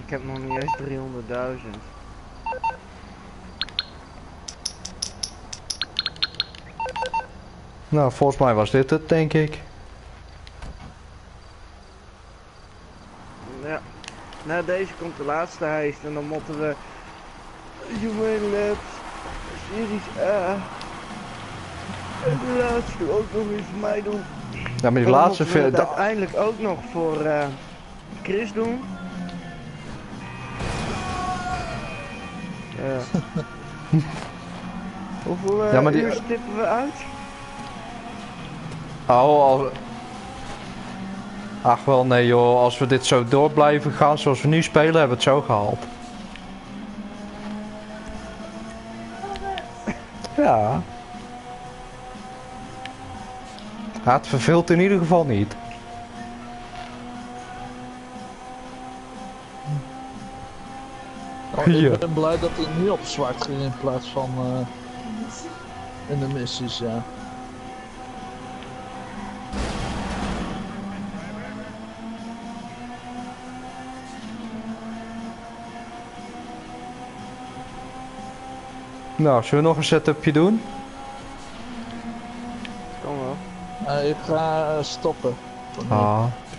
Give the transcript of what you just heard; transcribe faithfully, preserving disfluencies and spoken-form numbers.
Ik heb nog niet eens driehonderdduizend. Nou, volgens mij was dit het, denk ik. Ja. Na deze komt de laatste heist en dan moeten we Human Labs, Series A en de laatste ook nog eens voor mij doen. Ja, maar die Dan laatste moeten we het film... uiteindelijk ook nog voor uh, Chris doen. Ja. Hoeveel uh, ja, maar die... uur stippen we uit? Oh, al... Ach wel, nee joh, als we dit zo door blijven gaan zoals we nu spelen, hebben we het zo gehaald. Ja. Ja, het verveelt in ieder geval niet. Oh, ik ben blij dat het nu op zwart ging in plaats van uh, in de missies, ja. Nou, zullen we nog een setupje doen? Kan wel. Uh, ik ga uh, stoppen. Ah,